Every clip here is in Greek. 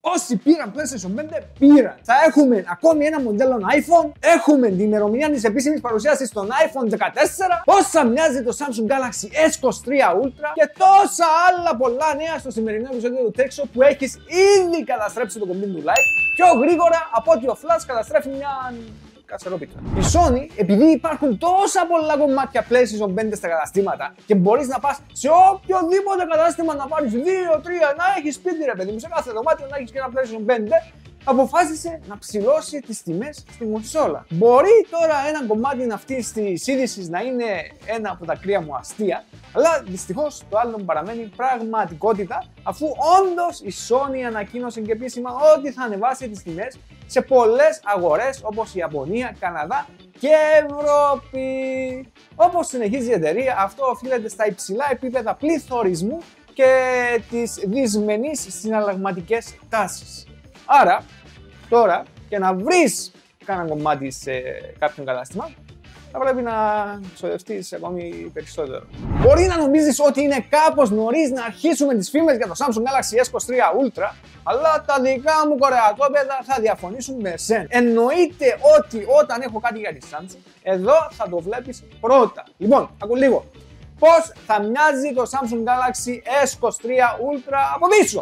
Όσοι πήραν PlayStation 5, πήραν. Θα έχουμε ακόμη ένα μοντέλο iPhone. Έχουμε την ημερομηνία της επίσημης παρουσίασης των iPhone 14. Πώς θα μοιάζει το Samsung Galaxy S23 Ultra. Και τόσα άλλα πολλά νέα στο σημερινό επεισόδιο του Tech Show που έχεις ήδη καταστρέψει το κομπίν του like πιο γρήγορα από ότι ο Flash καταστρέφει μια κασερόπιτρα. Η Sony, επειδή υπάρχουν τόσα πολλά κομμάτια PlayStation 5 στα καταστήματα και μπορείς να πας σε οποιοδήποτε κατάστημα να πάρεις 2-3, να έχεις σπίτι ρε παιδί μου, σε κάθε δωμάτιο να έχεις και ένα PlayStation 5, αποφάσισε να ψηλώσει τις τιμές στη κονσόλα. Μπορεί τώρα ένα κομμάτι αυτής της είδησης να είναι ένα από τα κρύα μου αστεία, αλλά δυστυχώς το άλλο παραμένει πραγματικότητα, αφού όντως η Sony ανακοίνωσε και επίσημα ότι θα ανεβάσει τις τιμές σε πολλές αγορές όπως η Ιαπωνία, Καναδά και Ευρώπη. Όπως συνεχίζει η εταιρεία, αυτό οφείλεται στα υψηλά επίπεδα πληθωρισμού και τις δυσμενείς συναλλαγματικές τάσεις. Άρα, τώρα, για να βρεις κανένα κομμάτι σε κάποιο κατάστημα, θα πρέπει να ξοδευτείς ακόμη περισσότερο. Μπορεί να νομίζεις ότι είναι κάπως νωρίς να αρχίσουμε τις φήμες για το Samsung Galaxy S23 Ultra, αλλά τα δικά μου κορεατόπεδα θα διαφωνήσουν με εσένα. Εννοείται ότι όταν έχω κάτι για τη Samsung, εδώ θα το βλέπεις πρώτα. Λοιπόν, ακού λίγο. Πώς θα μοιάζει το Samsung Galaxy S23 Ultra από πίσω.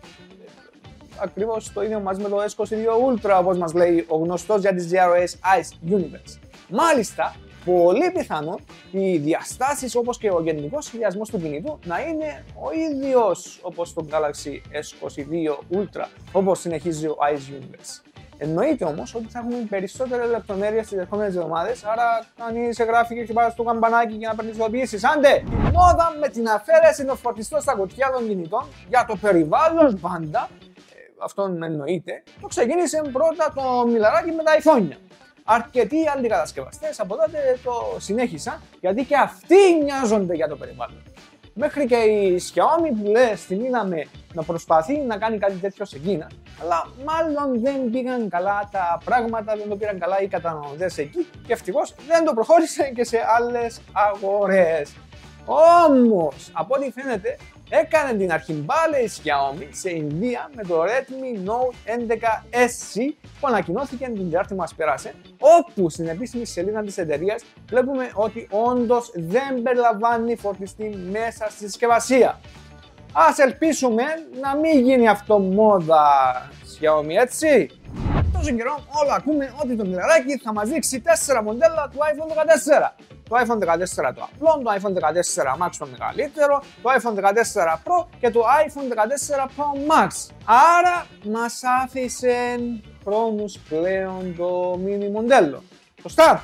Ακριβώς το ίδιο μαζί με το S22 Ultra, όπως μας λέει ο γνωστός για τις GROS Ice Universe. Μάλιστα, πολύ πιθανό οι διαστάσεις όπως και ο γενικός σχεδιασμός του κινητού να είναι ο ίδιος όπως το Galaxy S22 Ultra, όπως συνεχίζει ο Ice Universe. Εννοείται όμως ότι θα έχουμε περισσότερες λεπτομέρειες στις επόμενες εβδομάδες, άρα κανείς σε γράφει και χτυπάς το καμπανάκι για να παίρνεις ειδοποιήσεις. Άντε! Η μόδα με την αφαίρεση των φορτιστών στα κουτιά των κινητών για το περιβάλλον πάντα, αυτόν εννοείται, το ξεκίνησε πρώτα το μιλαράκι με τα iPhone. Αρκετοί άλλοι κατασκευαστές από τότε το συνέχισαν, γιατί και αυτοί νοιάζονται για το περιβάλλον. Μέχρι και η Xiaomi που λες την είδαμε να προσπαθεί να κάνει κάτι τέτοιο σε Κίνα, αλλά μάλλον δεν πήγαν καλά τα πράγματα, δεν το πήραν καλά οι καταναλωτές εκεί και ευτυχώς δεν το προχώρησε και σε άλλες αγορές. Όμως, από ό,τι φαίνεται, έκανε την αρχιμπάλε η Xiaomi σε Ινδία με το Redmi Note 11SC που ανακοινώθηκε την Τετάρτη μας πέρασε, όπου στην επίσημη σελίδα της εταιρείας βλέπουμε ότι όντως δεν περιλαμβάνει φορτιστή μέσα στη συσκευασία. Ας ελπίσουμε να μην γίνει αυτό μόδα Xiaomi, έτσι. Τόσο καιρό όλα ακούμε ότι το μιλαράκι θα μας δείξει 4 μοντέλα του iPhone 14. Το iPhone 14 το απλό, το iPhone 14 Max το μεγαλύτερο, το iPhone 14 Pro και το iPhone 14 Pro Max. Άρα μας άφησε χρόνους πλέον το mini μοντέλο. Σωστά?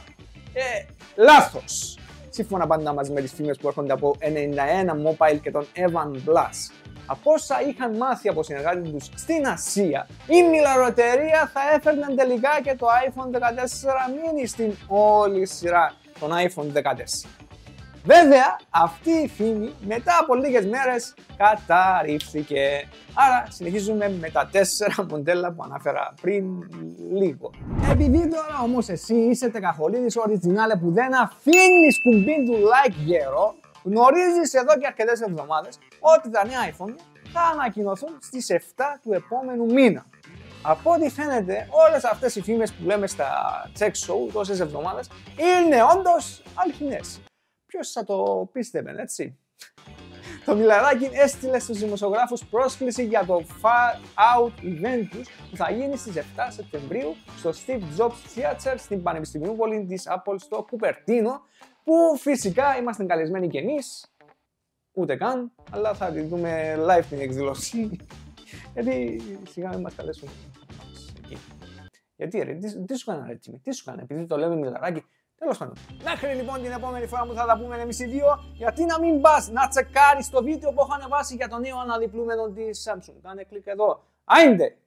Λάθος. Σύμφωνα πάντα μας με τις φήμες που έρχονται από 91 Mobile και τον Evan Blass. Από όσα είχαν μάθει από συνεργάτη τους στην Ασία, η μιλαροεταιρεία θα έφερνε τελικά και το iPhone 14 mini στην όλη σειρά των iPhone 14. Βέβαια, αυτή η φήμη μετά από λίγες μέρες καταρρίφθηκε. Άρα συνεχίζουμε με τα 4 μοντέλα που ανάφερα πριν λίγο. Επειδή τώρα όμως εσύ είσαι τεκαχολίδης original που δεν αφήνεις κουμπί του like γέρο, γνωρίζεις εδώ και αρκετές εβδομάδες ότι τα νέα iPhone θα ανακοινωθούν στις 7 του επόμενου μήνα. Από ό,τι φαίνεται, όλες αυτές οι φήμες που λέμε στα Tech Show τόσες εβδομάδες είναι όντως αληθινές. Ποιος θα το πίστευε, έτσι. Το μιλαράκι έστειλε στους δημοσιογράφους πρόσκληση για το Far Out event τους που θα γίνει στις 7 Σεπτεμβρίου στο Steve Jobs Theater στην Πανεπιστημιούπολη της Apple στο Κουπερτίνο, που φυσικά είμαστε καλεσμένοι κι εμείς, ούτε καν, αλλά θα τη δούμε live την εκδήλωση, γιατί σιγά μην μας καλέσουν εκεί. Γιατί ρε, τι σου έκανα ρε Τσίμι, τι σου έκανα, επειδή το λέμε μιλαράκι. Τέλος πάντων. Μέχρι λοιπόν την επόμενη φορά που θα τα πούμε εμείς οι δύο, γιατί να μην πας να τσεκάρεις το βίντεο που έχω ανεβάσει για το νέο αναδιπλούμενο της Samsung. Κάνε κλικ εδώ. Άιντε!